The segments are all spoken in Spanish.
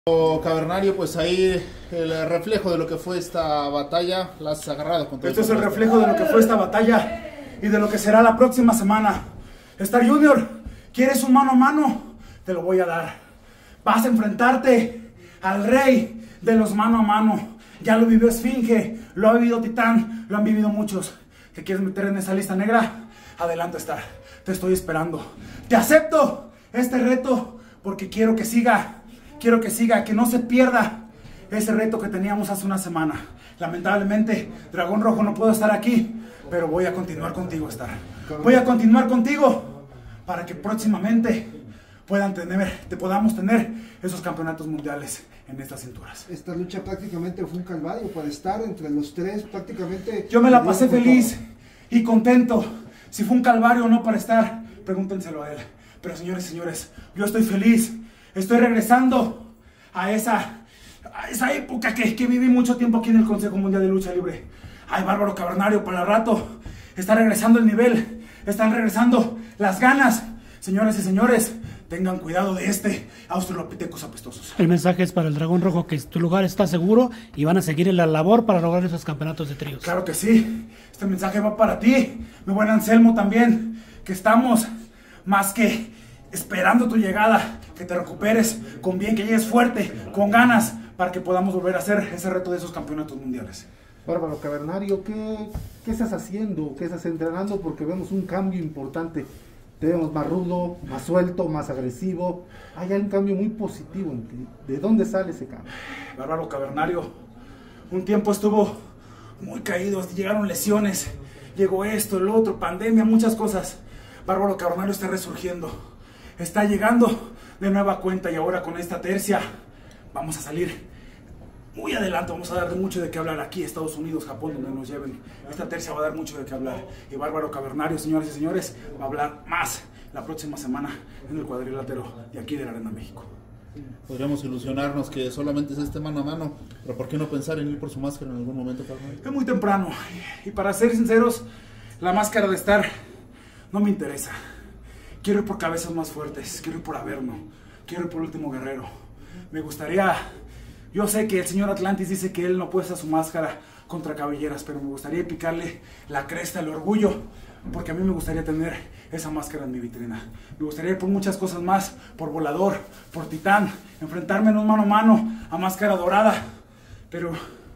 Cavernario, pues ahí el reflejo de lo que fue esta batalla, la has agarrado con todo. Esto es el reflejo de lo que fue esta batalla y de lo que será la próxima semana. Star Junior, ¿quieres un mano a mano? Te lo voy a dar. Vas a enfrentarte al rey de los mano a mano. Ya lo vivió Esfinge, lo ha vivido Titán, lo han vivido muchos. ¿Te quieres meter en esa lista negra? Adelante, Star. Te estoy esperando. Te acepto este reto porque quiero que siga, que no se pierda ese reto que teníamos hace una semana. Lamentablemente, Dragón Rojo no puedo estar aquí, pero voy a continuar contigo, Star. Voy a continuar contigo para que próximamente podamos tener esos campeonatos mundiales en estas cinturas. Esta lucha prácticamente fue un calvario para estar entre los tres, prácticamente. Yo me la pasé feliz y contento. Si fue un calvario o no para estar, pregúntenselo a él. Pero señores y señores, yo estoy feliz. Estoy regresando a esa época que viví mucho tiempo aquí en el Consejo Mundial de Lucha Libre. Ay, Bárbaro Cavernario, para rato. Está regresando el nivel. Están regresando las ganas. Señoras y señores, tengan cuidado de Australopithecus apestosos. El mensaje es para el Dragón Rojo, que tu lugar está seguro y van a seguir en la labor para lograr esos campeonatos de tríos. Claro que sí. Este mensaje va para ti, mi buen Anselmo también, que estamos más que esperando tu llegada, que te recuperes con bien, que llegues fuerte, con ganas, para que podamos volver a hacer ese reto de esos campeonatos mundiales. Bárbaro Cavernario, ¿qué estás haciendo? ¿Qué estás entrenando? Porque vemos un cambio importante. Te vemos más rudo, más suelto, más agresivo. Hay un cambio muy positivo en ti. ¿De dónde sale ese cambio? Bárbaro Cavernario, un tiempo estuvo muy caído, llegaron lesiones, llegó esto, el otro, pandemia, muchas cosas. Bárbaro Cavernario está resurgiendo, está llegando de nueva cuenta y ahora con esta tercia vamos a salir muy adelante, vamos a dar mucho de qué hablar aquí, Estados Unidos, Japón, donde nos lleven. Esta tercia va a dar mucho de qué hablar. Y Bárbaro Cavernario, señoras y señores, va a hablar más la próxima semana en el cuadrilátero de aquí de la Arena México. Podríamos ilusionarnos que solamente es este mano a mano, pero ¿por qué no pensar en ir por su máscara en algún momento, Cavernario? Es muy temprano, y para ser sinceros, la máscara de Star no me interesa. Quiero ir por cabezas más fuertes, quiero ir por Averno, quiero ir por Último Guerrero. Me gustaría... Yo sé que el señor Atlantis dice que él no puede usar su máscara contra cabelleras, pero me gustaría picarle la cresta, el orgullo, porque a mí me gustaría tener esa máscara en mi vitrina. Me gustaría ir por muchas cosas más, por Volador, por Titán, enfrentarme en un mano a mano a Máscara Dorada, pero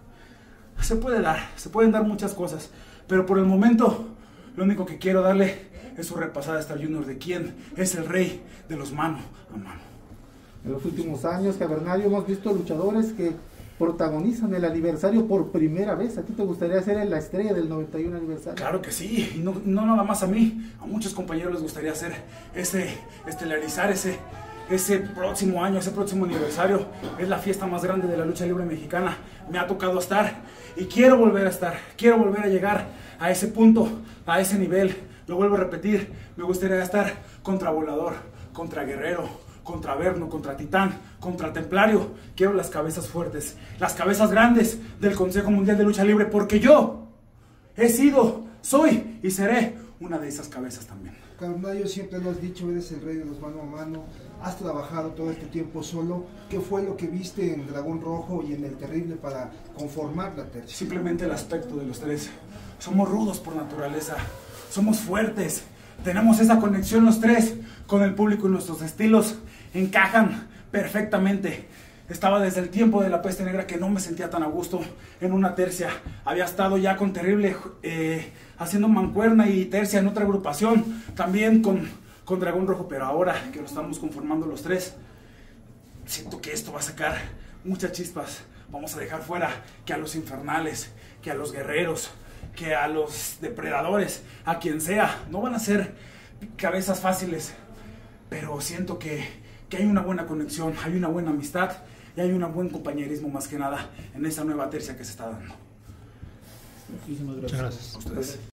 se pueden dar muchas cosas, pero por el momento lo único que quiero darle es su repasada a Star Junior de quién es el rey de los mano a mano. En los últimos años, Cavernario, hemos visto luchadores que protagonizan el aniversario por primera vez. ¿A ti te gustaría ser la estrella del 91 aniversario? Claro que sí, y no nada más a mí, a muchos compañeros les gustaría hacer estelarizar ese próximo año, ese próximo aniversario. Es la fiesta más grande de la lucha libre mexicana. Me ha tocado estar y quiero volver a estar, quiero volver a llegar a ese punto, a ese nivel. Lo vuelvo a repetir, me gustaría estar contra Volador, contra Guerrero, contra Averno, contra Titán, contra Templario. Quiero las cabezas fuertes, las cabezas grandes del Consejo Mundial de Lucha Libre, porque yo he sido, soy y seré una de esas cabezas también. Cavernario, siempre lo has dicho, eres el rey de los mano a mano, has trabajado todo este tiempo solo. ¿Qué fue lo que viste en Dragón Rojo y en el Terrible para conformar la tercia? Simplemente el aspecto de los tres. Somos rudos por naturaleza, somos fuertes, tenemos esa conexión los tres con el público y nuestros estilos encajan perfectamente. Estaba desde el tiempo de la Peste Negra que no me sentía tan a gusto en una tercia. Había estado ya con Terrible haciendo mancuerna y tercia en otra agrupación, también con Dragón Rojo, pero ahora que lo estamos conformando los tres, siento que esto va a sacar muchas chispas. Vamos a dejar fuera que a los infernales, que a los guerreros, que a los depredadores, a quien sea. No van a ser cabezas fáciles, pero siento que hay una buena conexión, hay una buena amistad y hay un buen compañerismo más que nada en esa nueva tercia que se está dando. Muchísimas gracias. Muchas gracias. A ustedes.